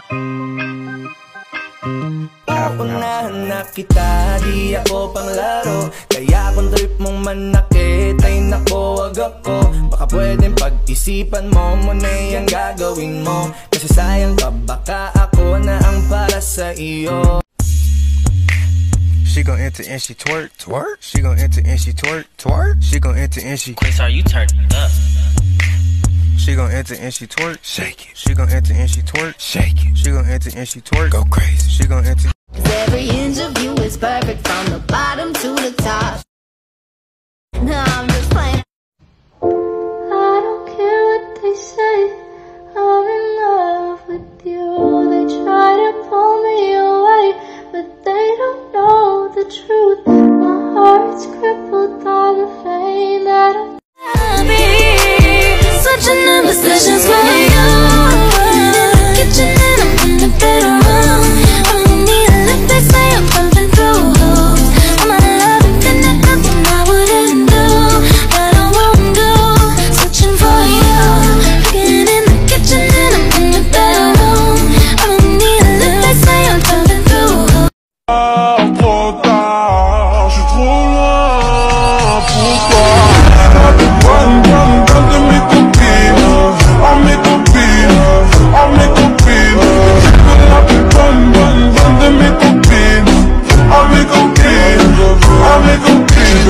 Unahan na kita, di ako panglaro. Kaya kung trip mong manakit ay nako, wag ako. Baka pwedeng pag-isipan mo muna yung gagawin mo. Kasi sayang ka, baka ako na ang para sa iyo. She gon' enter and she twerk, twerk. She gon' enter and she twerk, twerk. She gon' enter and she Queen, sorry, you turned up. She gon' enter and she twerk, shake it. She gon' enter and she twerk, shake it. She gon' enter and she twerk, go crazy. She gon' enter. Cause every inch of you is perfect from the bottom to the top. No, I'm just playing. I don't care what they say, I'm in love with you. They try to pull me away, but they don't know the truth. My heart's crippled by the pain that I'll be searching in positions for you. Kitchen and I'm in the bedroom. I don't need a lick, they say I'm pumping through holes. I'm out of love and then there's nothing I wouldn't do, but I won't do. Searching for you. Cooking in the kitchen and I'm in the bedroom. I don't need a lick, they say I'm pumping through holes. Trop tard, je suis trop loin pour toi. Bonne de mes copines, à mes copines, à mes copines. La plus bonne de mes copines, à mes copines, à mes copines.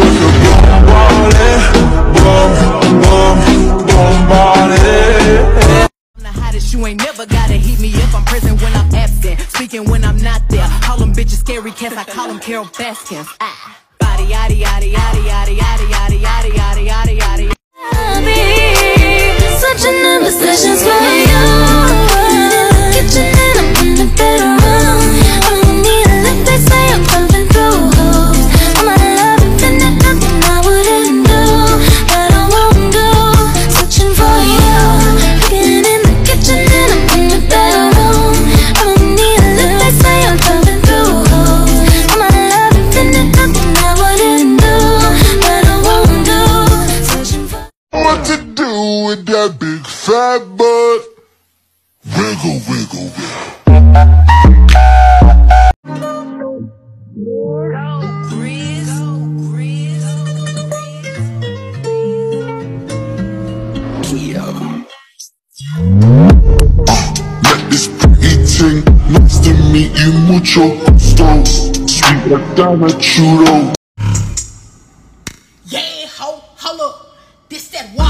Bombarder. I'm the hottest, you ain't never gotta heat me if I'm present when I'm absent. Speaking when I'm not there. Call them bitches scary cats, I call them Carol Baskins. Body, yaddy, yaddy, yaddy, yaddy, yaddy, yaddy, yaddy, yaddy, yaddy, yaddy. I'll be searching in positions for you. Kitchen and I'm in the bedroom. I don't need a lick, they say I'm pumping through holes. I'm out of love and then there's nothing I wouldn't do, but I won't do. Searching for you. Cooking in the kitchen and I'm in the bedroom. I don't need a lick, they say I'm pumping through holes. I'm out of love and then there's nothing I wouldn't do, but I won't do. Searching for What to do with that big fat butt? Wiggle, wiggle, wiggle. Let this pretty thing, nice to meet you, mucho gusto. Sweet like diamond churro. Yeah, hold up. This that one.